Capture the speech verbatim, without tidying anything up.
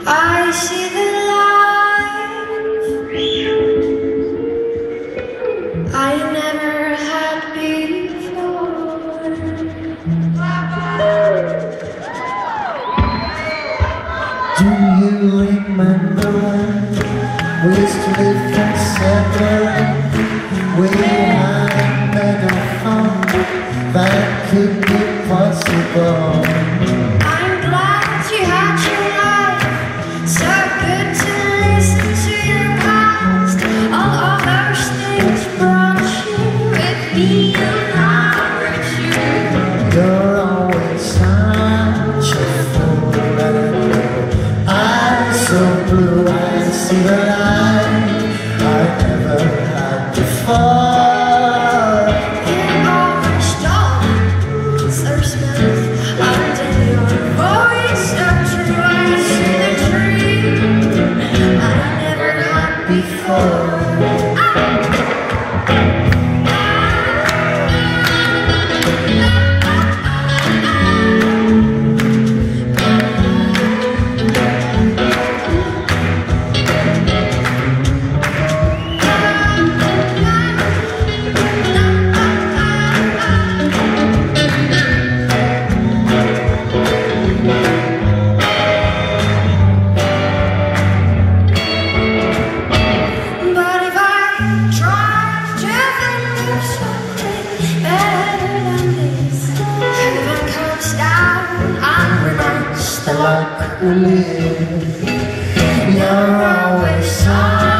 I see the light I never had before. Do you remember we used to live in separate? We had made a fun that could be possible. I'm glad you had your life, so good to listen to your past. All of those things brought you with me around you. You're always such a fool, and eyes so blue, I see the light I never had before. In all the stars are smells under your voice, so true. I see the dream I never had before. But if I tried to think of something better than this, heaven comes down and reminds the luck Luck we live. You're always such